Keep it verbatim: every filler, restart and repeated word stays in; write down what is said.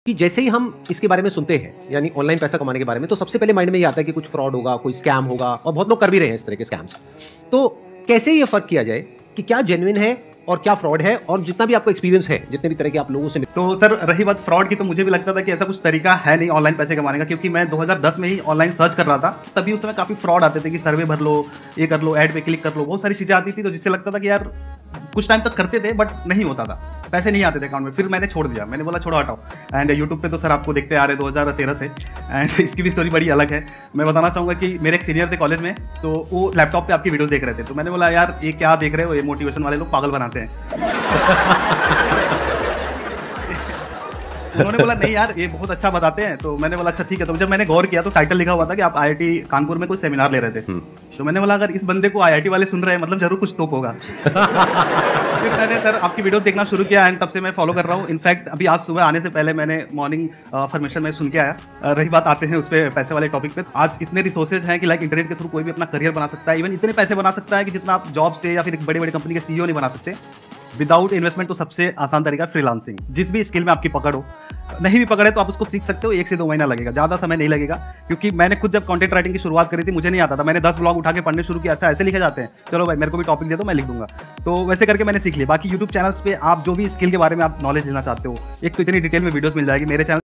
कि जैसे ही हम इसके बारे में सुनते हैं, यानी ऑनलाइन पैसा कमाने के बारे में, तो सबसे पहले माइंड में ये आता है कि कुछ फ्रॉड होगा, कोई स्कैम होगा और बहुत लोग कर भी रहे हैं इस तरह के स्कैम्स। तो कैसे ये फ़र्क किया जाए कि क्या जेन्युइन है और क्या फ्रॉड है, और जितना भी आपको एक्सपीरियंस है, जितने भी तरह के आप लोगों से तो सर रही बात फ्रॉड की, तो मुझे भी लगता था कि ऐसा कुछ तरीका है नहीं ऑनलाइन पैसे कमाने का, क्योंकि मैं दो हज़ार दस में ही ऑनलाइन सर्च कर रहा था। तभी उस समय काफ़ी फ्रॉड आते थे कि सर्वे भर लो, ये कर लो, ऐड पे क्लिक कर लो, बहुत सारी चीज़ें आती थी, तो जिससे लगता था कि यार कुछ टाइम तक करते थे बट नहीं होता था, पैसे नहीं आते थे अकाउंट में। फिर मैंने छोड़ दिया, मैंने बोला छोड़ो हटाओ। एंड यूट्यूब पे तो सर आपको देखते आ रहे दो हज़ार तेरह से, एंड इसकी भी स्टोरी बड़ी अलग है। मैं बताना चाहूँगा कि मेरे एक सीनियर थे कॉलेज में, तो वो लैपटॉप पे आपकी वीडियोस देख रहे थे, तो मैंने बोला यार ये क्या देख रहे हो, ये मोटिवेशन वाले लोग पागल बनाते हैं। उन्होंने बोला नहीं यार ये बहुत अच्छा बताते हैं, तो मैंने बोला अच्छा ठीक है। तो जब मैंने गौर किया तो टाइटल लिखा हुआ था कि आप आईआईटी कानपुर में कोई सेमिनार ले रहे थे, तो मैंने बोला अगर इस बंदे को आईआईटी वाले सुन रहे हैं मतलब जरूर कुछ तोप होगा। फिर मैंने सर आपकी वीडियो देखना शुरू किया एंड तब से मैं फॉलो कर रहा हूँ। इनफैक्ट अभी आज सुबह आने से पहले मैंने मॉर्निंग फॉर्मेशन में सुन के आया। रही बात आते हैं उस पर पैसे वाले टॉपिक पे, आज इतने रिसोर्सेज हैं कि लाइक इंटरनेट के थ्रू कोई भी अपना करियर बना सकता है, इवन इतने पैसे बना सकता है कि जितना आप जॉब से या फिर एक बड़े बड़े कंपनी के सीईओ नहीं बना सकते विदाउट इन्वेस्टमेंट। तो सबसे आसान तरीका फ्रीलांसिंग, जिस भी स्किल में आपकी पकड़ हो, नहीं भी पकड़े तो आप उसको सीख सकते हो, एक से दो महीना लगेगा, ज़्यादा समय नहीं लगेगा। क्योंकि मैंने खुद जब कंटेंट राइटिंग की शुरुआत करी थी मुझे नहीं आता था, मैंने दस ब्लॉग उठा के पढ़ने शुरू किया, अच्छा ऐसे लिखे जाते हैं, चलो भाई मेरे को भी टॉपिक दे दो मैं लिख दूंगा। तो वैसे करके मैंने सीख लिया। बाकी यूट्यूब चैनल्स पे आप जो भी स्किल के बारे में आप नॉलेज लेना चाहते हो, एक तो इतनी डिटेल में वीडियोस मिल जाएगी मेरे चैनल।